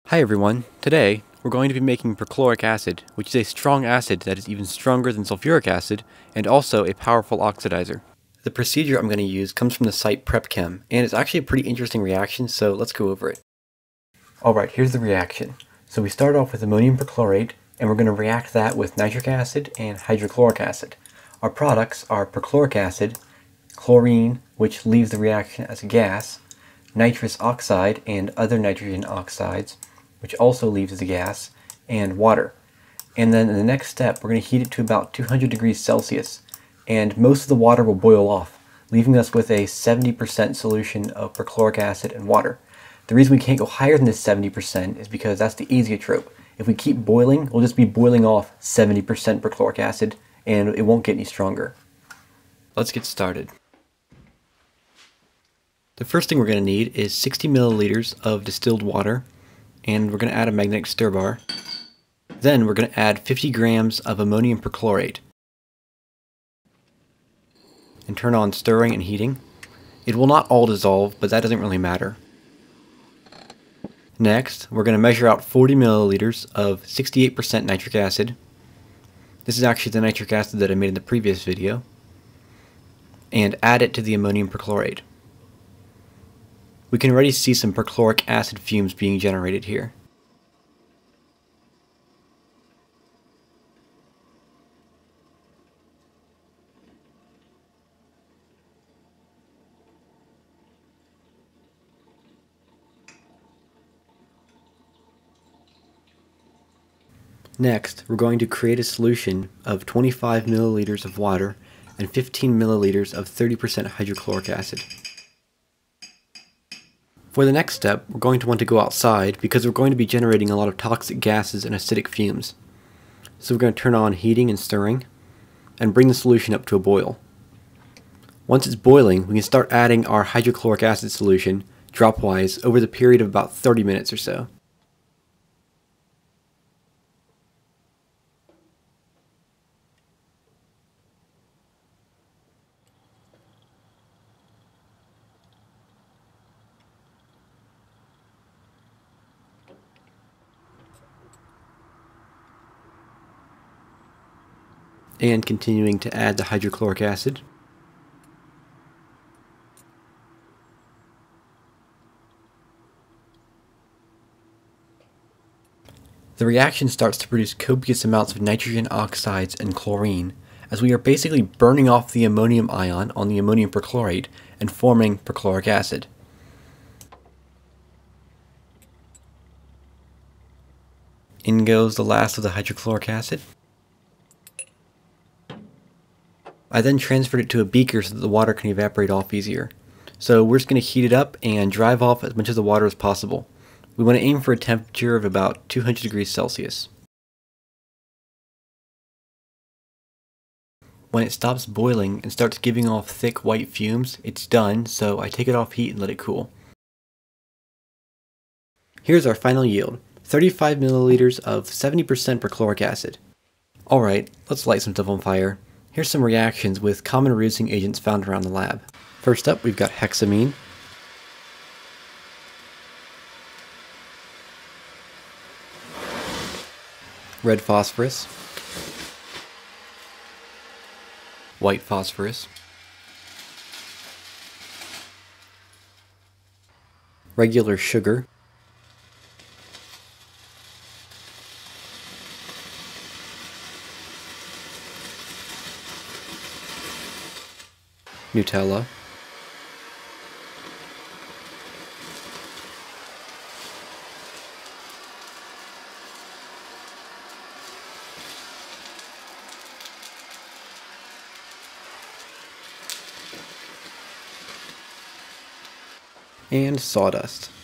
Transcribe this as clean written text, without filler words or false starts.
Hi everyone, today we're going to be making perchloric acid, which is a strong acid that is even stronger than sulfuric acid and also a powerful oxidizer. The procedure I'm going to use comes from the site PrepChem, and it's actually a pretty interesting reaction, so let's go over it. Alright, here's the reaction. So we start off with ammonium perchlorate, and we're going to react that with nitric acid and hydrochloric acid. Our products are perchloric acid, chlorine, which leaves the reaction as a gas, nitrous oxide and other nitrogen oxides, which also leaves as a gas, and water. And then in the next step, we're going to heat it to about 200 degrees Celsius, and most of the water will boil off, leaving us with a 70% solution of perchloric acid and water. The reason we can't go higher than this 70% is because that's the azeotrope. If we keep boiling, we'll just be boiling off 70% perchloric acid, and it won't get any stronger. Let's get started. The first thing we're going to need is 60 milliliters of distilled water, and we're going to add a magnetic stir bar. Then we're going to add 50 grams of ammonium perchlorate and turn on stirring and heating. It will not all dissolve, but that doesn't really matter. Next, we're going to measure out 40 milliliters of 68% nitric acid. This is actually the nitric acid that I made in the previous video, and add it to the ammonium perchlorate. We can already see some perchloric acid fumes being generated here. Next, we're going to create a solution of 25 milliliters of water and 15 milliliters of 30% hydrochloric acid. For the next step, we're going to want to go outside because we're going to be generating a lot of toxic gases and acidic fumes. So we're going to turn on heating and stirring and bring the solution up to a boil. Once it's boiling, we can start adding our hydrochloric acid solution dropwise over the period of about 30 minutes or so. And continuing to add the hydrochloric acid. The reaction starts to produce copious amounts of nitrogen oxides and chlorine, as we are basically burning off the ammonium ion on the ammonium perchlorate and forming perchloric acid. In goes the last of the hydrochloric acid. I then transferred it to a beaker so that the water can evaporate off easier. So we're just going to heat it up and drive off as much of the water as possible. We want to aim for a temperature of about 200 degrees Celsius. When it stops boiling and starts giving off thick white fumes, it's done, so I take it off heat and let it cool. Here's our final yield, 35 milliliters of 70% perchloric acid. Alright, let's light some stuff on fire. Here's some reactions with common reducing agents found around the lab. First up, we've got hexamine, red phosphorus, white phosphorus, regular sugar, Nutella, and sawdust.